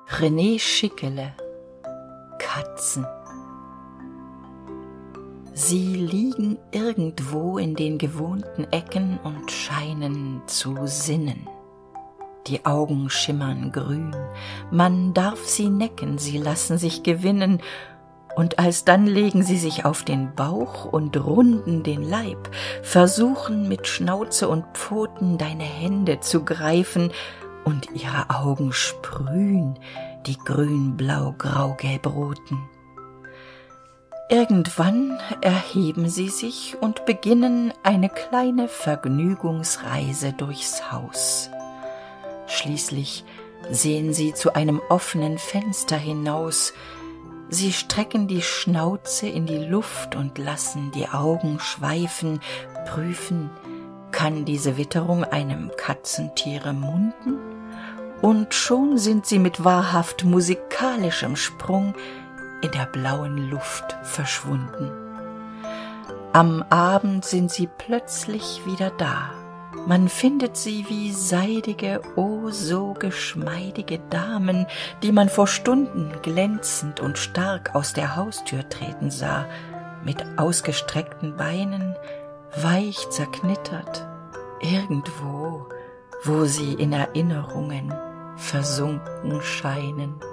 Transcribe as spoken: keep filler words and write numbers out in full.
René Schickele. Katzen. Sie liegen irgendwo in den gewohnten Ecken und scheinen zu sinnen. Die Augen schimmern grün, man darf sie necken, sie lassen sich gewinnen, und alsdann legen sie sich auf den Bauch und runden den Leib, versuchen mit Schnauze und Pfoten deine Hände zu greifen, und ihre Augen sprühen, die grün, blau, grau, gelb, roten. Irgendwann erheben sie sich und beginnen eine kleine Vergnügungsreise durchs Haus. Schließlich sehen sie zu einem offenen Fenster hinaus. Sie strecken die Schnauze in die Luft und lassen die Augen schweifen, prüfen, kann diese Witterung einem Katzentiere munden? Und schon sind sie mit wahrhaft musikalischem Sprung in der blauen Luft verschwunden. Am Abend sind sie plötzlich wieder da. Man findet sie wie seidige, oh so geschmeidige Damen, die man vor Stunden glänzend und stark aus der Haustür treten sah, mit ausgestreckten Beinen, weich zerknittert, irgendwo, wo sie in Erinnerungen versunken scheinen.